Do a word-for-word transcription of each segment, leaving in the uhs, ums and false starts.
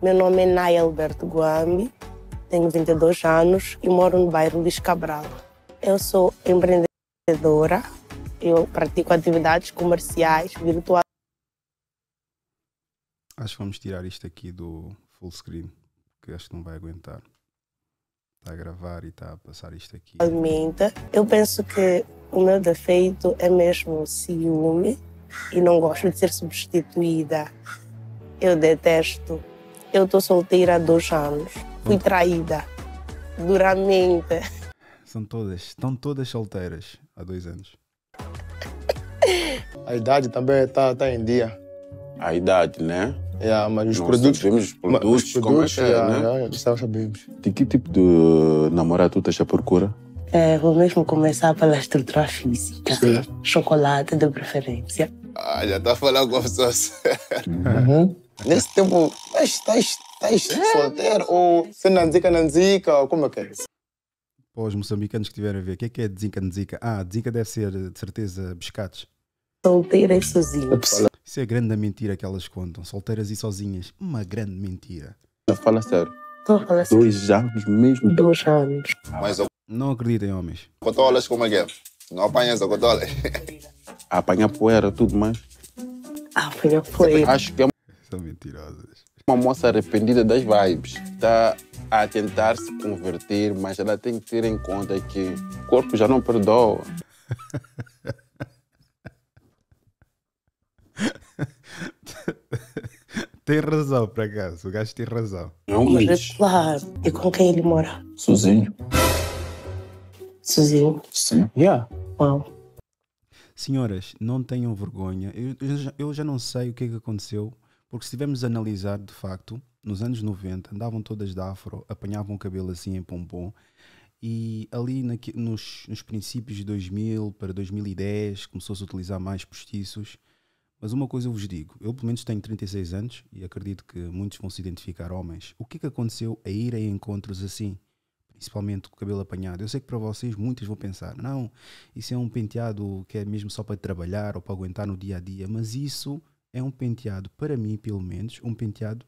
Meu nome é Naya Alberto Guambi, tenho vinte e dois anos e moro no bairro Luís Cabral. Eu sou empreendedora, eu pratico atividades comerciais virtuais. Acho que vamos tirar isto aqui do full screen, porque acho que não vai aguentar. Está a gravar e está a passar isto aqui. Eu penso que o meu defeito é mesmo o ciúme e não gosto de ser substituída. Eu detesto. Eu estou solteira há dois anos. Fui traída duramente. São todas, estão todas solteiras há dois anos. A idade também está tá em dia. A idade, né? Yeah, mas os Nós produtos, sabemos os produtos, os como é que é, yeah, né? yeah, yeah, sabemos. De que tipo de namorado tu estás à procura? É, vou mesmo começar pela estrutura física. Sim. Chocolate de preferência. Ah, já está a falar com a pessoa certa. Uhum. Nesse tempo, estás solteiro ou se não zica, não zica, ou como é que é? Para os moçambicanos que estiverem a ver, o que é que é Dzinca Nzica? Ah, Dzinca deve ser, de certeza, biscates. Solteira e sozinha. Isso é grande a mentira que elas contam. Solteiras e sozinhas. Uma grande mentira. Fala sério. Estou a falar assim. Dois anos mesmo? Dois anos. Mas o Não acreditem, homens. cotolas como é que é? Não apanhas a cotola? Apanhar poeira, tudo mais. Ah, foi, foi. Acho que é São mentirosas. uma moça arrependida das vibes. Está a tentar se converter, mas ela tem que ter em conta que o corpo já não perdoa. Tem razão, por acaso. O gajo tem razão. Não, Mas é claro. E com quem ele mora? Sozinho. Sozinho? Sim. Yeah. Uau. Senhoras, não tenham vergonha. Eu, eu, já, eu já não sei o que é que aconteceu, porque se tivermos a analisar, de facto, nos anos noventa, andavam todas de afro, apanhavam o cabelo assim em pompom, e ali naqui, nos, nos princípios de dois mil para dois mil e dez começou-se a utilizar mais postiços. Mas uma coisa eu vos digo, eu pelo menos tenho trinta e seis anos e acredito que muitos vão se identificar homens. O que é que aconteceu a ir a encontros assim? Principalmente com o cabelo apanhado. Eu sei que para vocês muitos vão pensar, não, isso é um penteado que é mesmo só para trabalhar ou para aguentar no dia a dia, mas isso é um penteado, para mim pelo menos, um penteado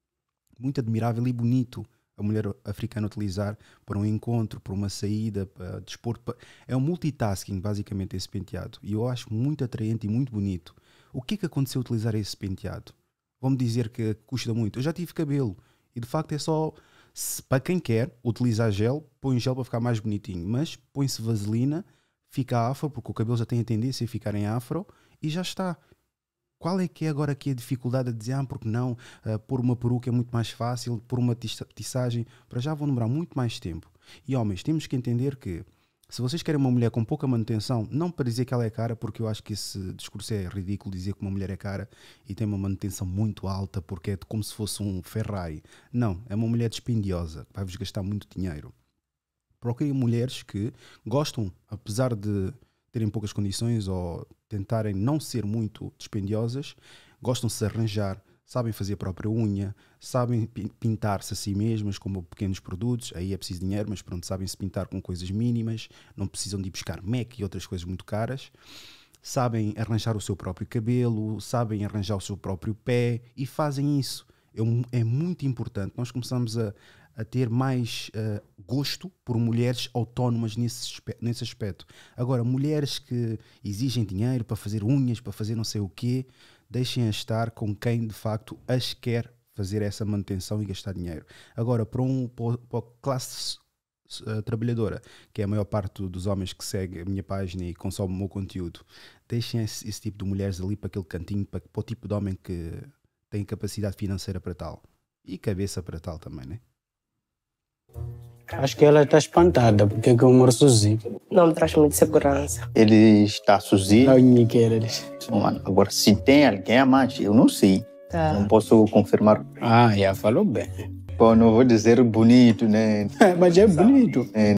muito admirável e bonito a mulher africana utilizar para um encontro, para uma saída, para dispor. Para... É um multitasking basicamente esse penteado e eu acho muito atraente e muito bonito. O que é que aconteceu a utilizar esse penteado? Vão-me dizer que custa muito. Eu já tive cabelo e de facto é só... Se, para quem quer utilizar gel, põe gel para ficar mais bonitinho, mas põe-se vaselina, fica afro, porque o cabelo já tem a tendência a ficar em afro e já está. Qual é que é agora aqui a dificuldade de dizer, ah, porque não, uh, pôr uma peruca é muito mais fácil, pôr uma tiçagem, para já vão demorar muito mais tempo. E homens, temos que entender que se vocês querem uma mulher com pouca manutenção, não para dizer que ela é cara, porque eu acho que esse discurso é ridículo, dizer que uma mulher é cara e tem uma manutenção muito alta, porque é como se fosse um Ferrari. Não, é uma mulher dispendiosa, que vai-vos gastar muito dinheiro. Procurem mulheres que gostam, apesar de terem poucas condições ou tentarem não ser muito dispendiosas, gostam de se arranjar, sabem fazer a própria unha, sabem pintar-se a si mesmas com pequenos produtos, aí é preciso dinheiro, mas pronto, sabem se pintar com coisas mínimas, não precisam de ir buscar make e outras coisas muito caras, sabem arranjar o seu próprio cabelo, sabem arranjar o seu próprio pé e fazem isso. É, é muito importante, nós começamos a, a ter mais uh, gosto por mulheres autónomas nesse, nesse aspecto. Agora, mulheres que exigem dinheiro para fazer unhas, para fazer não sei o quê, deixem-a estar com quem de facto as quer fazer essa manutenção e gastar dinheiro. Agora, para, um, para a classe uh, trabalhadora, que é a maior parte dos homens que segue a minha página e consome o meu conteúdo, deixem esse, esse tipo de mulheres ali para aquele cantinho, para, para o tipo de homem que tem capacidade financeira para tal. E cabeça para tal também, né? Acho que ela está espantada, porque eu moro sozinho. Não me traz muita segurança. Ele está sozinho? Não, ninguém quer eles. Agora, se tem alguém a mais, eu não sei. Tá. Não posso confirmar. Ah, já falou bem. Pô, não vou dizer bonito, né? Mas é bonito. É.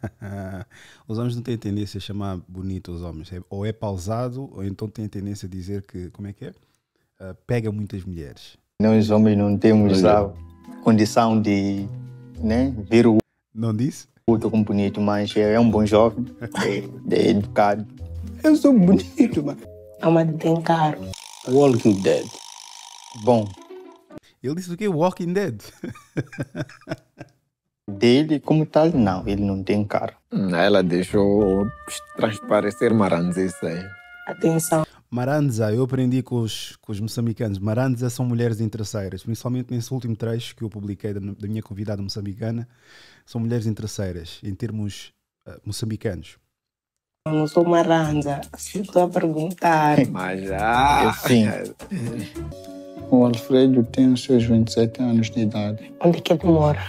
Os homens não têm tendência a chamar bonito os homens. Ou é pausado, ou então têm tendência a dizer que, como é que é? Uh, pega muitas mulheres. Nós homens não temos a condição de, né, ver o Não disse? outro como bonito, mas é um bom jovem, é, é educado. Eu sou bonito, mano. A uma tem caro. Walking Dead. Bom. Ele disse o quê? Walking Dead. Dele, como tal, não. Ele não tem cara. Hum, Ela deixou transparecer maranzice aí. Atenção. Maranza, eu aprendi com os, com os moçambicanos. Maranza são mulheres interesseiras, principalmente nesse último trecho que eu publiquei da, da minha convidada moçambicana. São mulheres interesseiras, em termos uh, moçambicanos. Eu não sou maranza. Estou a perguntar. Mas já. Sim. O Alfredo tem os seus vinte e sete anos de idade. Onde é que ele mora?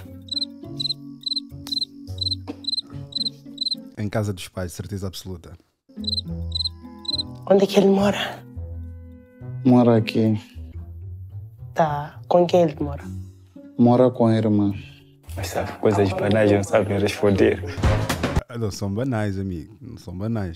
Em casa dos pais, certeza absoluta. Onde é que ele mora? Mora aqui. Tá. Com quem ele mora? Mora com a irmã. Mas sabe, coisas banais não sabem responder. Ah, não são banais, amigo. Não são banais.